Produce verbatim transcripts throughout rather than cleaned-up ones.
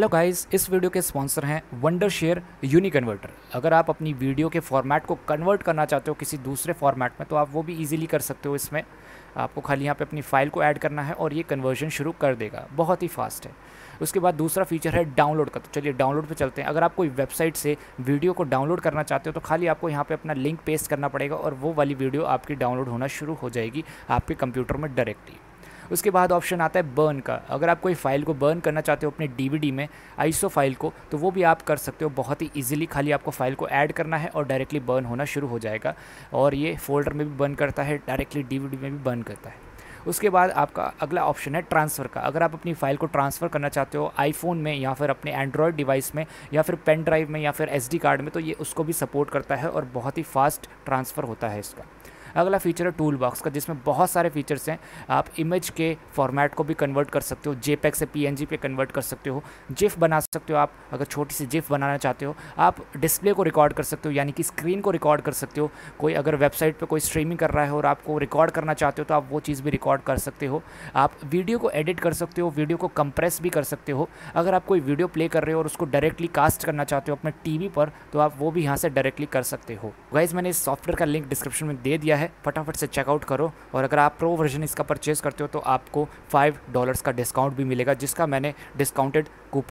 Hello guys, इस video के sponsor हैं वंडरशेयर यूनिकन्वर्टर। अगर आप अपनी वीडियो के फॉर्मेट को कन्वर्ट करना चाहते हो किसी दूसरे फॉर्मेट में तो आप वो भी इजीली कर सकते हो। इसमें आपको खाली यहाँ पे अपनी फ़ाइल को ऐड करना है और ये कन्वर्जन शुरू कर देगा, बहुत ही फास्ट है। उसके बाद दूसरा फीचर है डाउनलोड का। तो चलिए डाउनलोड पे चलते हैं। अगर आप कोई वेबसाइट से वीडियो को डाउनलोड करना चाहते हो तो खाली आपको यहाँ पे अपना लिंक पेस्ट करना पड़ेगा और वो वाली वीडियो आपकी डाउनलोड होना शुरू हो जाएगी आपके कंप्यूटर में डायरेक्टली। उसके बाद ऑप्शन आता है बर्न का। अगर आप कोई फ़ाइल को बर्न करना चाहते हो अपने डीवीडी में, आईएसओ फाइल को, तो वो भी आप कर सकते हो बहुत ही इजीली। खाली आपको फ़ाइल को ऐड करना है और डायरेक्टली बर्न होना शुरू हो जाएगा। और ये फोल्डर में भी बर्न करता है, डायरेक्टली डीवीडी में भी बर्न करता है। उसके बाद आपका अगला ऑप्शन है ट्रांसफ़र का। अगर आप अपनी फ़ाइल को ट्रांसफ़र करना चाहते हो आईफोन में या फिर अपने एंड्रॉयड डिवाइस में या फिर पेन ड्राइव में या फिर एसडी कार्ड में, तो ये उसको भी सपोर्ट करता है और बहुत ही फास्ट ट्रांसफ़र होता है इसका। अगला फीचर है टूल बॉक्स का, जिसमें बहुत सारे फीचर्स हैं। आप इमेज के फॉर्मेट को भी कन्वर्ट कर सकते हो, जेपेग से पीएनजी पे कन्वर्ट कर सकते हो, जिफ बना सकते हो। आप अगर छोटी सी जिफ बनाना चाहते हो, आप डिस्प्ले को रिकॉर्ड कर सकते हो, यानी कि स्क्रीन को रिकॉर्ड कर सकते हो। कोई अगर वेबसाइट पे कोई स्ट्रीमिंग कर रहा है और आपको रिकॉर्ड करना चाहते हो तो आप वो चीज़ भी रिकॉर्ड कर सकते हो। आप वीडियो को एडिट कर सकते हो, वीडियो को कंप्रेस भी कर सकते हो। अगर आप कोई वीडियो प्ले कर रहे हो और उसको डायरेक्टली कास्ट करना चाहते हो अपने टीवी पर, तो आप वो भी यहाँ से डायरेक्टली कर सकते हो। गाइस, मैंने इस सॉफ्टवेयर का लिंक डिस्क्रिप्शन में दे दिया है, फटाफट से चेकआउट करो। और अगर आप प्रो वर्जन इसका परचेज़ करते हो तो आपको फाइव डॉलर्स का डिस्काउंट भी मिलेगा, जिसका मैंने डिस्काउंटेड कूप।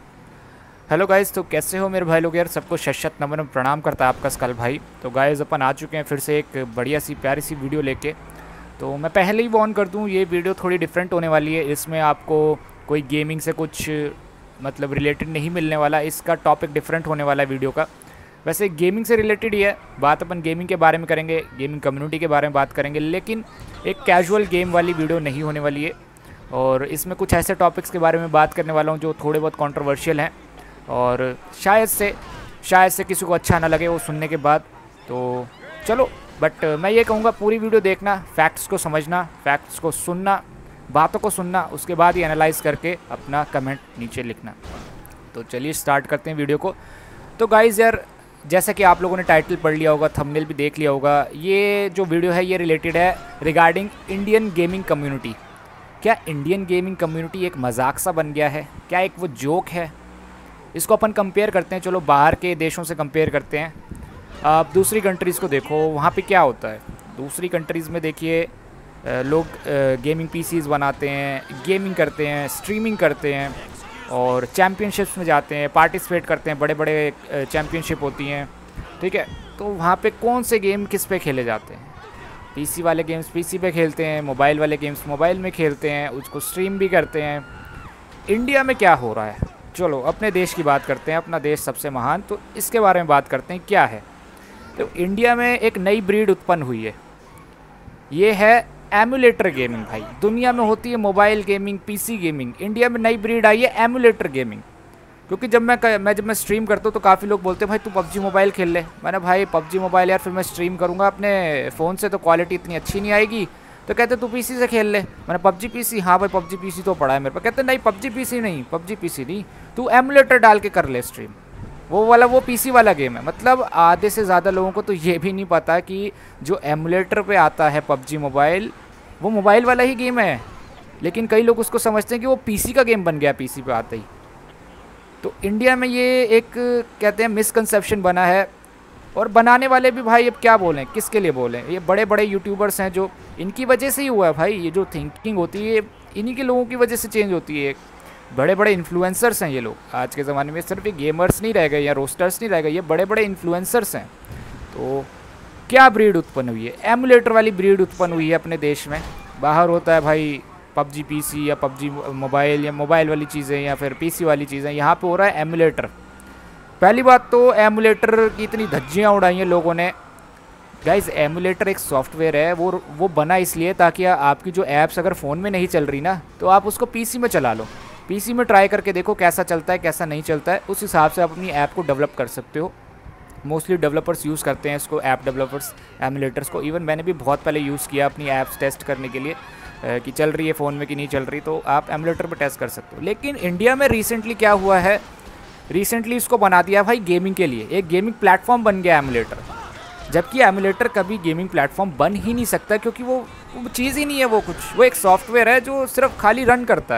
हेलो गाइस, तो कैसे हो मेरे भाई लोग यार? सबको शत शत नमन प्रणाम करता है आपका स्कल भाई। तो गाइस, अपन आ चुके हैं फिर से एक बढ़िया सी प्यारी सी वीडियो लेके। तो मैं पहले ही वार्न कर दूं, ये वीडियो थोड़ी डिफरेंट होने वाली है। इसमें आपको कोई गेमिंग से कुछ मतलब रिलेटेड नहीं मिलने वाला। इसका टॉपिक डिफरेंट होने वाला है वीडियो का। वैसे गेमिंग से रिलेटेड ही है, बात अपन गेमिंग के बारे में करेंगे, गेमिंग कम्युनिटी के बारे में बात करेंगे, लेकिन एक कैजुअल गेम वाली वीडियो नहीं होने वाली है। और इसमें कुछ ऐसे टॉपिक्स के बारे में बात करने वाला हूँ जो थोड़े बहुत कंट्रोवर्शियल हैं और शायद से शायद से किसी को अच्छा ना लगे वो सुनने के बाद। तो चलो, बट मैं ये कहूँगा पूरी वीडियो देखना, फैक्ट्स को समझना, फैक्ट्स को सुनना, बातों को सुनना, उसके बाद ही एनालाइज करके अपना कमेंट नीचे लिखना। तो चलिए स्टार्ट करते हैं वीडियो को। तो गाइज़ यार, जैसा कि आप लोगों ने टाइटल पढ़ लिया होगा, थंबनेल भी देख लिया होगा, ये जो वीडियो है ये रिलेटेड है रिगार्डिंग इंडियन गेमिंग कम्युनिटी। क्या इंडियन गेमिंग कम्युनिटी एक मजाक सा बन गया है? क्या एक वो जोक है? इसको अपन कंपेयर करते हैं, चलो बाहर के देशों से कंपेयर करते हैं। आप दूसरी कंट्रीज़ को देखो, वहाँ पे क्या होता है। दूसरी कंट्रीज़ में देखिए, लोग गेमिंग पीसीज़ बनाते हैं, गेमिंग करते हैं, स्ट्रीमिंग करते हैं और चैम्पियनशिप्स में जाते हैं, पार्टिसिपेट करते हैं, बड़े बड़े चैम्पियनशिप होती हैं, ठीक है। तो वहाँ पे कौन से गेम किस पे खेले जाते हैं? पीसी वाले गेम्स पीसी पे खेलते हैं, मोबाइल वाले गेम्स मोबाइल में खेलते हैं, उसको स्ट्रीम भी करते हैं। इंडिया में क्या हो रहा है? चलो अपने देश की बात करते हैं, अपना देश सबसे महान, तो इसके बारे में बात करते हैं क्या है। तो इंडिया में एक नई ब्रीड उत्पन्न हुई है, ये है एमुलेटर गेमिंग। भाई दुनिया में होती है mobile gaming, PC gaming, India में नई ब्रीड आई है एमुलेटर गेमिंग। क्योंकि जब मैं मैं जब मैं स्ट्रीम करता हूँ तो काफ़ी लोग बोलते हैं भाई तू पबजी मोबाइल खेल ले। मैंने भाई पबजी मोबाइल यार फिर मैं स्ट्रीम करूँगा अपने फ़ोन से तो क्वालिटी इतनी अच्छी नहीं आएगी। तो कहते तू पीसी से खेल ले। मैंने पबजी पीसी, हाँ भाई पबजी पीसी तो पड़ा है मेरे पास। कहते नहीं पबजी पीसी नहीं, पबजी पीसी नहीं, तू एमुलेटर डाल के कर ले स्ट्रीम, वो वाला वो पीसी वाला गेम है। मतलब आधे से ज़्यादा लोगों को तो ये भी नहीं पता कि जो एमुलेटर पे आता है पबजी मोबाइल, वो मोबाइल वाला ही गेम है। लेकिन कई लोग उसको समझते हैं कि वो पीसी का गेम बन गया पीसी पे आते ही। तो इंडिया में ये एक कहते हैं मिसकंसेप्शन बना है। और बनाने वाले भी भाई अब क्या बोलें, किसके लिए बोलें? ये बड़े बड़े यूट्यूबर्स हैं जो, इनकी वजह से ही हुआ है भाई। ये जो थिंकिंग होती है इन्हीं के लोगों की वजह से चेंज होती है। बड़े बड़े इन्फ्लुएंसर्स हैं ये लोग आज के ज़माने में। सिर्फ ये गेमर्स नहीं रह गए या रोस्टर्स नहीं रह गए, ये बड़े बड़े इन्फ्लुएंसर्स हैं। तो क्या ब्रीड उत्पन्न हुई है? एमुलेटर वाली ब्रीड उत्पन्न हुई है अपने देश में। बाहर होता है भाई पबजी पीसी या पबजी मोबाइल या मोबाइल वाली चीज़ें या फिर पीसी वाली चीज़ें, यहाँ पे हो रहा है एमुलेटर। पहली बात तो एमुलेटर की इतनी धज्जियाँ उड़ाई हैं लोगों ने। गाइज एमुलेटर एक सॉफ्टवेयर है, वो वो बना इसलिए ताकि आपकी जो ऐप्स अगर फ़ोन में नहीं चल रही ना, तो आप उसको पीसी में चला लो। पीसी में ट्राई करके देखो कैसा चलता है कैसा नहीं चलता है, उस हिसाब से आप अपनी ऐप को डेवलप कर सकते हो। मोस्टली डेवलपर्स यूज़ करते हैं इसको, ऐप डेवलपर्स एमुलेटर्स को। इवन मैंने भी बहुत पहले यूज़ किया अपनी ऐप्स टेस्ट करने के लिए कि चल रही है फ़ोन में कि नहीं चल रही, तो आप एमुलेटर पर टेस्ट कर सकते हो। लेकिन इंडिया में रिसेंटली क्या हुआ है, रिसेंटली इसको बना दिया भाई गेमिंग के लिए, एक गेमिंग प्लेटफॉर्म बन गया एमुलेटर। जबकि एमुलेटर कभी गेमिंग प्लेटफॉर्म बन ही नहीं सकता, क्योंकि वो, वो चीज़ ही नहीं है वो कुछ। वो एक सॉफ्टवेयर है जो सिर्फ खाली रन करता है।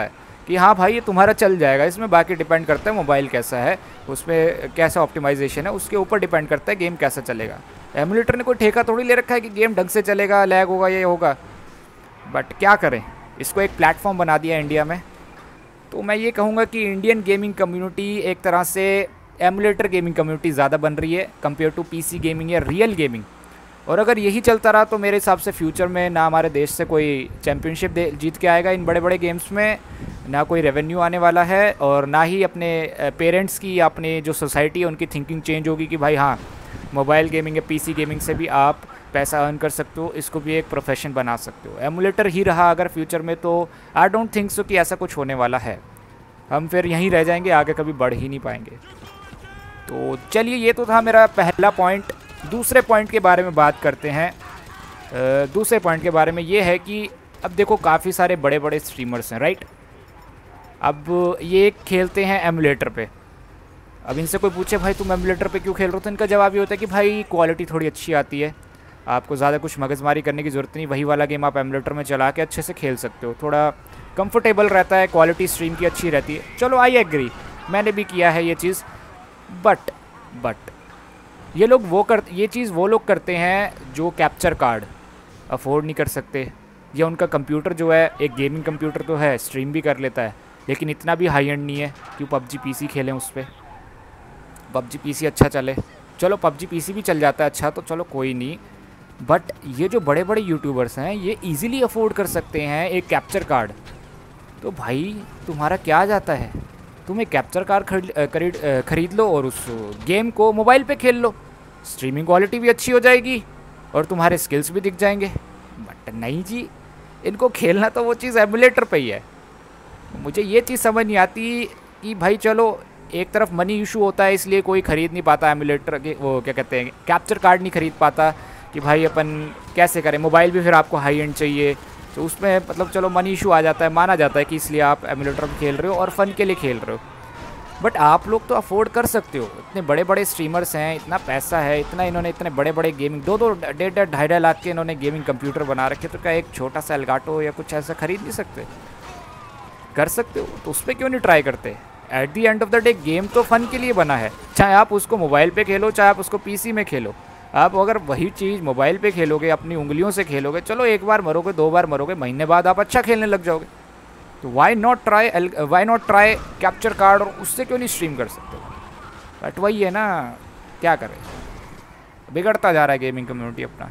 कि हाँ भाई ये तुम्हारा चल जाएगा इसमें, बाकी डिपेंड करता है मोबाइल कैसा है, उसमें कैसा ऑप्टिमाइजेशन है, उसके ऊपर डिपेंड करता है गेम कैसा चलेगा। एमुलेटर ने कोई ठेका थोड़ी ले रखा है कि गेम ढंग से चलेगा, लैग होगा, ये होगा। बट क्या करें, इसको एक प्लेटफॉर्म बना दिया इंडिया में। तो मैं ये कहूँगा कि इंडियन गेमिंग कम्युनिटी एक तरह से एमुलेटर गेमिंग कम्युनिटी ज़्यादा बन रही है कंपेयर टू पीसी गेमिंग या रियल गेमिंग। और अगर यही चलता रहा तो मेरे हिसाब से फ्यूचर में ना हमारे देश से कोई चैम्पियनशिप जीत के आएगा इन बड़े बड़े गेम्स में, ना कोई रेवेन्यू आने वाला है, और ना ही अपने पेरेंट्स की या अपने जो सोसाइटी है उनकी थिंकिंग चेंज होगी कि भाई हाँ मोबाइल गेमिंग या पीसी गेमिंग से भी आप पैसा अर्न कर सकते हो, इसको भी एक प्रोफेशन बना सकते हो। एमुलेटर ही रहा अगर फ्यूचर में तो आई डोंट थिंक सो कि ऐसा कुछ होने वाला है, हम फिर यहीं रह जाएंगे, आगे कभी बढ़ ही नहीं पाएंगे। तो चलिए ये तो था मेरा पहला पॉइंट। दूसरे पॉइंट के बारे में बात करते हैं। दूसरे पॉइंट के बारे में ये है कि अब देखो काफ़ी सारे बड़े बड़े स्ट्रीमर्स हैं, राइट। अब ये खेलते हैं एमुलेटर पे। अब इनसे कोई पूछे भाई तुम एमुलेटर पे क्यों खेल रहे हो, तो इनका जवाब ये होता है कि भाई क्वालिटी थोड़ी अच्छी आती है, आपको ज़्यादा कुछ मगजमारी करने की ज़रूरत नहीं, वही वाला गेम आप एमुलेटर में चला के अच्छे से खेल सकते हो, थोड़ा कंफर्टेबल रहता है, क्वालिटी स्ट्रीम की अच्छी रहती है। चलो आई एग्री, मैंने भी किया है ये चीज़। बट बट ये लोग वो कर ये चीज़ वो लोग करते हैं जो कैप्चर कार्ड अफोर्ड नहीं कर सकते, या उनका कंप्यूटर जो है एक गेमिंग कंप्यूटर तो है, स्ट्रीम भी कर लेता है, लेकिन इतना भी हाई एंड नहीं है कि पबजी पीसी खेलें उस पर। पबजी पीसी अच्छा चले, चलो पबजी पीसी भी चल जाता है अच्छा, तो चलो कोई नहीं। बट ये जो बड़े बड़े यूट्यूबर्स हैं ये इजीली अफोर्ड कर सकते हैं एक कैप्चर कार्ड। तो भाई तुम्हारा क्या जाता है, तुम एक कैप्चर कार्ड खरीद खरीद लो और उस गेम को मोबाइल पे खेल लो, स्ट्रीमिंग क्वालिटी भी अच्छी हो जाएगी और तुम्हारे स्किल्स भी दिख जाएंगे। बट नहीं जी, इनको खेलना तो वो चीज़ एमुलेटर पे ही है। मुझे ये चीज़ समझ नहीं आती कि भाई चलो एक तरफ मनी इशू होता है इसलिए कोई ख़रीद नहीं पाता एमुलेटर के, वो क्या कहते हैं कैप्चर कार्ड नहीं ख़रीद पाता कि भाई अपन कैसे करें, मोबाइल भी फिर आपको हाई एंड चाहिए, तो उसमें मतलब चलो मनी इशू आ जाता है, माना जाता है कि इसलिए आप एमुलेटर में खेल रहे हो और फ़न के लिए खेल रहे हो। बट आप लोग तो अफोर्ड कर सकते हो, इतने बड़े बड़े स्ट्रीमर्स हैं, इतना पैसा है, इतना इन्होंने इतने बड़े बड़े गेमिंग दो दो डेढ़ डेढ़ ढाई ढाई लाख के इन्होंने गेमिंग कंप्यूटर बना रखे, तो क्या एक छोटा सा एलगाटो या कुछ ऐसा खरीद नहीं सकते? कर सकते हो, तो उस पर क्यों नहीं ट्राई करते? At the end of the day game तो फ़न के लिए बना है, चाहे आप उसको मोबाइल पे खेलो चाहे आप उसको पीसी में खेलो। आप अगर वही चीज़ मोबाइल पे खेलोगे, अपनी उंगलियों से खेलोगे, चलो एक बार मरोगे, दो बार मरोगे, महीने बाद आप अच्छा खेलने लग जाओगे। तो why not try why not try capture card, और उससे क्यों नहीं स्ट्रीम कर सकते? बट वही है ना, क्या करें, बिगड़ता जा रहा है गेमिंग कम्युनिटी अपना।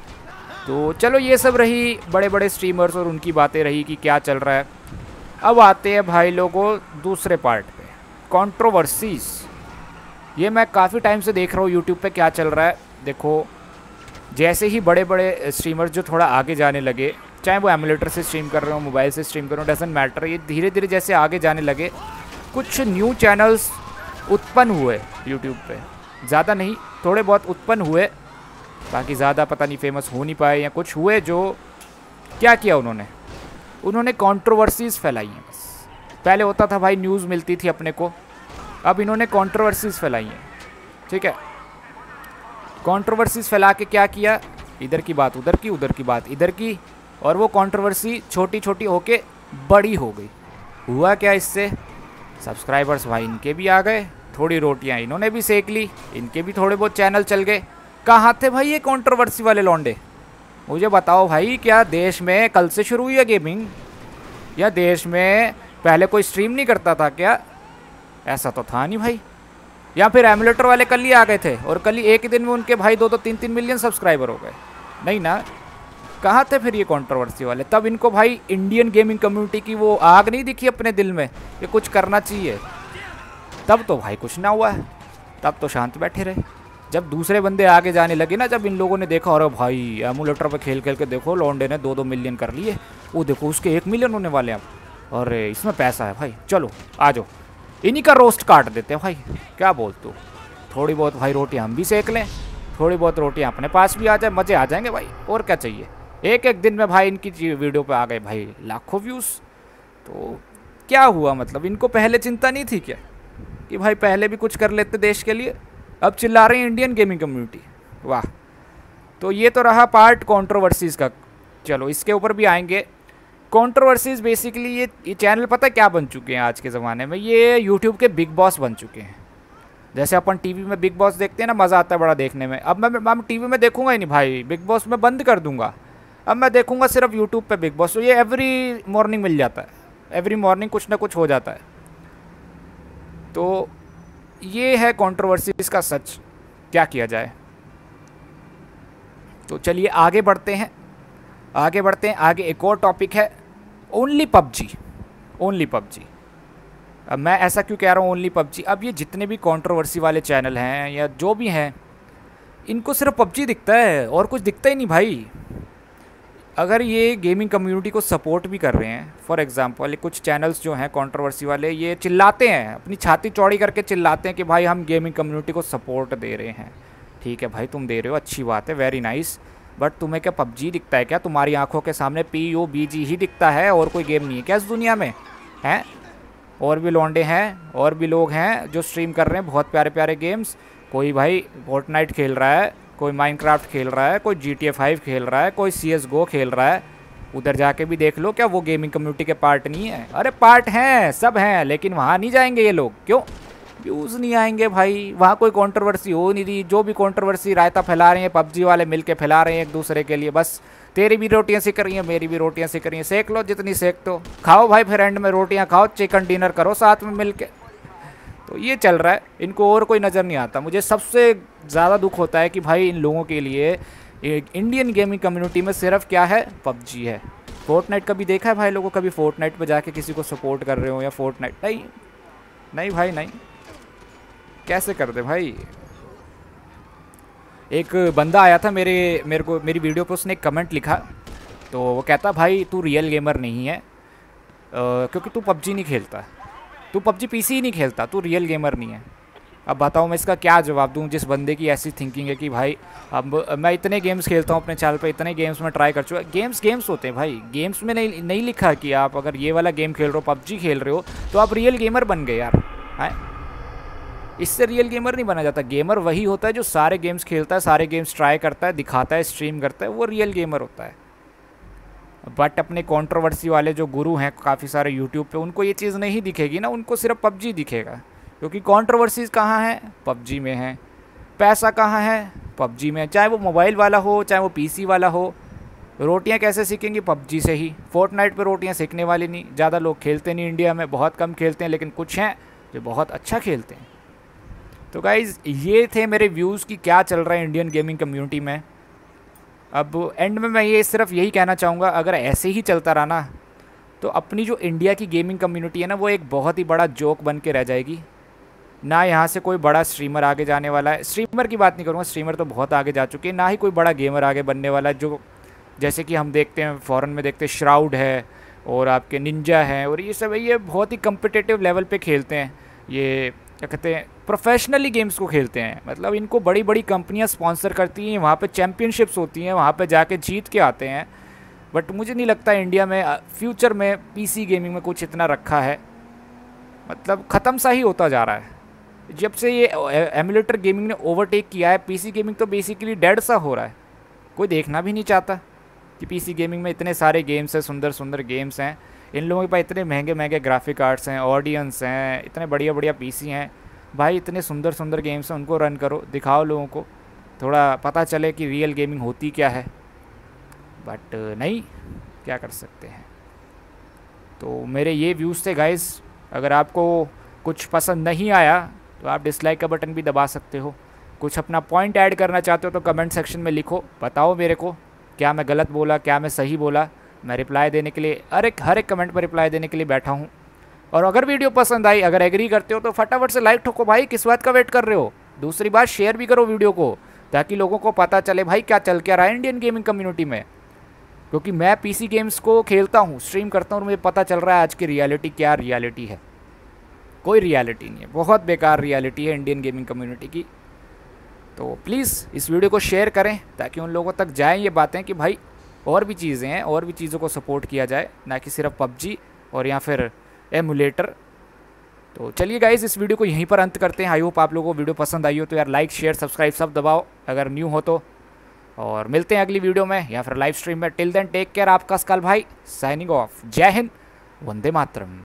तो चलो ये सब रही बड़े बड़े स्ट्रीमर्स और उनकी बातें रही कि क्या चल रहा है। अब आते हैं भाई लोगों दूसरे पार्ट पे, कंट्रोवर्सीज। ये मैं काफ़ी टाइम से देख रहा हूँ यूट्यूब पे क्या चल रहा है। देखो जैसे ही बड़े बड़े स्ट्रीमर्स जो थोड़ा आगे जाने लगे, चाहे वो एमुलेटर से स्ट्रीम कर रहे हो, मोबाइल से स्ट्रीम कर रहे हो, डजंट मैटर, ये धीरे धीरे जैसे आगे जाने लगे, कुछ न्यू चैनल्स उत्पन्न हुए यूट्यूब पे। ज़्यादा नहीं, थोड़े बहुत उत्पन्न हुए, बाकी ज़्यादा पता नहीं फेमस हो नहीं पाए, या कुछ हुए जो क्या किया उन्होंने उन्होंने कंट्रोवर्सीज़ फैलाई हैं। बस पहले होता था भाई न्यूज़ मिलती थी अपने को, अब इन्होंने कंट्रोवर्सीज़ फैलाई हैं। ठीक है, कंट्रोवर्सीज़ फैला के क्या किया, इधर की बात उधर की, उधर की बात इधर की, और वो कंट्रोवर्सी छोटी छोटी होके बड़ी हो गई। हुआ क्या इससे, सब्सक्राइबर्स भाई इनके भी आ गए, थोड़ी रोटियां इन्होंने भी सेक ली, इनके भी थोड़े बहुत चैनल चल गए। कहाँ थे भाई ये कंट्रोवर्सी वाले लौंडे? मुझे बताओ भाई, क्या देश में कल से शुरू हुई है गेमिंग, या देश में पहले कोई स्ट्रीम नहीं करता था क्या? ऐसा तो था नहीं भाई। या फिर एमुलेटर वाले कल ही आ गए थे और कल ही एक ही दिन में उनके भाई दो दो तीन तीन मिलियन सब्सक्राइबर हो गए? नहीं ना, कहाँ थे फिर ये कंट्रोवर्सी वाले? तब इनको भाई इंडियन गेमिंग कम्युनिटी की वो आग नहीं दिखी अपने दिल में, ये कुछ करना चाहिए, तब तो भाई कुछ ना हुआ है, तब तो शांत बैठे रहे। जब दूसरे बंदे आगे जाने लगे ना, जब इन लोगों ने देखा और भाई एमुलेटर पे खेल खेल के देखो लॉन्डे ने दो दो मिलियन कर लिए, वो देखो उसके एक मिलियन होने वाले हैं अब, और इसमें पैसा है भाई, चलो आ जाओ इन्हीं का रोस्ट काट देते हैं भाई। क्या बोलते हो, थोड़ी बहुत भाई रोटी हम भी सेक लें, थोड़ी बहुत रोटियाँ अपने पास भी आ जाए, मज़े आ जाएंगे भाई, और क्या चाहिए। एक एक दिन में भाई इनकी वीडियो पे आ गए भाई लाखों व्यूज़। तो क्या हुआ, मतलब इनको पहले चिंता नहीं थी क्या कि भाई पहले भी कुछ कर लेते देश के लिए? अब चिल्ला रहे हैं इंडियन गेमिंग कम्युनिटी, वाह। तो ये तो रहा पार्ट कंट्रोवर्सीज़ का, चलो इसके ऊपर भी आएंगे। कंट्रोवर्सीज बेसिकली ये ये चैनल पता है क्या बन चुके हैं आज के ज़माने में, ये यूट्यूब के बिग बॉस बन चुके हैं। जैसे अपन टीवी में बिग बॉस देखते हैं ना, मज़ा आता है बड़ा देखने में। अब मैं मैं टीवी में देखूंगा ही नहीं भाई, बिग बॉस में बंद कर दूंगा। अब मैं देखूंगा सिर्फ यूट्यूब पे बिग बॉस। तो ये एवरी मॉर्निंग मिल जाता है, एवरी मॉर्निंग कुछ ना कुछ हो जाता है। तो ये है कंट्रोवर्सीज का सच, क्या किया जाए। तो चलिए आगे बढ़ते हैं, आगे बढ़ते हैं आगे एक और टॉपिक है, ओनली पबजी। Only PUBG. अब मैं ऐसा क्यों कह रहा हूँ ओनली पबजी? अब ये जितने भी कंट्रोवर्सी वाले चैनल हैं या जो भी हैं, इनको सिर्फ पबजी दिखता है और कुछ दिखता ही नहीं भाई। अगर ये गेमिंग कम्युनिटी को सपोर्ट भी कर रहे हैं, फॉर एग्जांपल कुछ चैनल्स जो हैं कंट्रोवर्सी वाले, ये चिल्लाते हैं, अपनी छाती चौड़ी करके चिल्लाते हैं कि भाई हम गेमिंग कम्युनिटी को सपोर्ट दे रहे हैं। ठीक है भाई, तुम दे रहे हो, अच्छी बात है, वेरी नाइस। बट तुम्हें क्या पबजी दिखता है क्या? तुम्हारी आंखों के सामने पी यू बी जी ही दिखता है और कोई गेम नहीं है क्या इस दुनिया में? हैं और भी लौंडे हैं, और भी लोग हैं जो स्ट्रीम कर रहे हैं बहुत प्यारे प्यारे गेम्स। कोई भाई फोर्टनाइट खेल रहा है, कोई माइनक्राफ्ट खेल रहा है, कोई जी टी ए फाइव खेल रहा है, कोई सी एस गो खेल रहा है। उधर जाके भी देख लो, क्या वो गेमिंग कम्युनिटी के पार्ट नहीं है? अरे पार्ट हैं, सब हैं, लेकिन वहाँ नहीं जाएंगे ये लोग। क्यों? व्यूज़ नहीं आएंगे भाई, वहाँ कोई कंट्रोवर्सी हो नहीं रही। जो भी कंट्रोवर्सी रायता फैला रहे हैं पबजी वाले, मिल के फैला रहे हैं एक दूसरे के लिए। बस तेरी भी रोटियां सेक रही हैं, मेरी भी रोटियां सेक रही हैं, सेक लो जितनी सेक तो खाओ भाई, फिर एंड में रोटियां खाओ, चिकन डिनर करो साथ में मिल के। तो ये चल रहा है, इनको और कोई नज़र नहीं आता। मुझे सबसे ज़्यादा दुख होता है कि भाई इन लोगों के लिए इंडियन गेमिंग कम्युनिटी में सिर्फ क्या है, पबजी है। फोर्टनाइट कभी देखा है भाई लोगों? कभी फोर्टनाइट पे जाके किसी को सपोर्ट कर रहे हो या फोर्टनाइट? नहीं नहीं भाई नहीं, कैसे कर दे भाई। एक बंदा आया था मेरे मेरे को मेरी वीडियो पे, उसने एक कमेंट लिखा, तो वो कहता भाई तू रियल गेमर नहीं है, आ, क्योंकि तू पबजी नहीं खेलता, तू पबजी पीसी ही नहीं खेलता, तू रियल गेमर नहीं है। अब बताओ मैं इसका क्या जवाब दूं जिस बंदे की ऐसी थिंकिंग है कि भाई अब मैं इतने गेम्स खेलता हूं अपने चैनल पे, इतने गेम्स में ट्राई कर चुका। गेम्स गेम्स होते हैं भाई, गेम्स में नहीं नहीं लिखा कि आप अगर ये वाला गेम खेल रहे हो, पबजी खेल रहे हो, तो आप रियल गेमर बन गए यार। हैं, इससे रियल गेमर नहीं बना जाता। गेमर वही होता है जो सारे गेम्स खेलता है, सारे गेम्स ट्राई करता है, दिखाता है, स्ट्रीम करता है, वो रियल गेमर होता है। बट अपने कंट्रोवर्सी वाले जो गुरु हैं काफ़ी सारे यूट्यूब पे, उनको ये चीज़ नहीं दिखेगी ना, उनको सिर्फ पबजी दिखेगा। क्योंकि कंट्रोवर्सीज कहाँ हैं? पबजी में है। पैसा कहाँ है? पबजी में। चाहे वो मोबाइल वाला हो, चाहे वो पीसी वाला हो। रोटियां कैसे सीखेंगी? पबजी से ही। फोर्टनाइट पे रोटियां सीखने वाली नहीं, ज़्यादा लोग खेलते नहीं इंडिया में, बहुत कम खेलते हैं, लेकिन कुछ हैं जो बहुत अच्छा खेलते हैं। तो गाइज़ ये थे मेरे व्यूज़ कि क्या चल रहा है इंडियन गेमिंग कम्युनिटी में। अब एंड में मैं ये सिर्फ यही कहना चाहूँगा, अगर ऐसे ही चलता रहा ना, तो अपनी जो इंडिया की गेमिंग कम्युनिटी है ना, वो एक बहुत ही बड़ा जोक बन के रह जाएगी। ना यहाँ से कोई बड़ा स्ट्रीमर आगे जाने वाला है। स्ट्रीमर की बात नहीं करूँगा, स्ट्रीमर तो बहुत आगे जा चुके हैं। ना ही कोई बड़ा गेमर आगे बनने वाला है, जो जैसे कि हम देखते हैं फॉरेन में देखते हैं, श्राउड है और आपके निंजा हैं, और ये सब ये बहुत ही कम्पिटिटिव लेवल पे खेलते हैं। ये क्या कहते हैं, प्रोफेशनली गेम्स को खेलते हैं। मतलब इनको बड़ी बड़ी कंपनियां स्पॉन्सर करती हैं, वहाँ पे चैम्पियनशिप्स होती हैं, वहाँ पे जाके जीत के आते हैं। बट मुझे नहीं लगता इंडिया में फ्यूचर में पीसी गेमिंग में कुछ इतना रखा है। मतलब ख़त्म सा ही होता जा रहा है। जब से ये एमुलेटर गेमिंग ने ओवरटेक किया है, पीसी गेमिंग तो बेसिकली डेड सा हो रहा है। कोई देखना भी नहीं चाहता कि पीसी गेमिंग में इतने सारे गेम्स हैं, सुंदर सुंदर गेम्स हैं, इन लोगों के पास इतने महंगे महंगे ग्राफिक आर्ट्स हैं, ऑडियंस हैं, इतने बढ़िया बढ़िया पीसी हैं। भाई इतने सुंदर सुंदर गेम्स हैं, उनको रन करो, दिखाओ लोगों को, थोड़ा पता चले कि रियल गेमिंग होती क्या है। बट नहीं, क्या कर सकते हैं। तो मेरे ये व्यूज़ थे गाइस। अगर आपको कुछ पसंद नहीं आया तो आप डिसलाइक का बटन भी दबा सकते हो। कुछ अपना पॉइंट ऐड करना चाहते हो तो कमेंट सेक्शन में लिखो, बताओ मेरे को क्या मैं गलत बोला, क्या मैं सही बोला। मैं रिप्लाई देने के लिए, हर एक हर एक कमेंट पर रिप्लाई देने के लिए बैठा हूँ। और अगर वीडियो पसंद आई, अगर एग्री करते हो तो फटाफट से लाइक ठोको भाई, किस बात का वेट कर रहे हो। दूसरी बात, शेयर भी करो वीडियो को, ताकि लोगों को पता चले भाई क्या चल क्या रहा है इंडियन गेमिंग कम्युनिटी में। क्योंकि मैं पीसी गेम्स को खेलता हूँ, स्ट्रीम करता हूँ, और मुझे पता चल रहा है आज की रियलिटी क्या रियलिटी है। कोई रियलिटी नहीं है, बहुत बेकार रियलिटी है इंडियन गेमिंग कम्युनिटी की। तो प्लीज़ इस वीडियो को शेयर करें ताकि उन लोगों तक जाएं ये बातें कि भाई और भी चीज़ें हैं, और भी चीज़ों को सपोर्ट किया जाए, ना कि सिर्फ पबजी और या फिर एमुलेटर। तो चलिए गाइज़, इस वीडियो को यहीं पर अंत करते हैं। आई होप आप लोगों को वीडियो पसंद आई हो तो यार लाइक शेयर सब्सक्राइब सब दबाओ अगर न्यू हो तो। और मिलते हैं अगली वीडियो में या फिर लाइव स्ट्रीम में। टिल देन टेक केयर, आपका स्कल भाई साइनिंग ऑफ। जय हिंद, वंदे मातरम।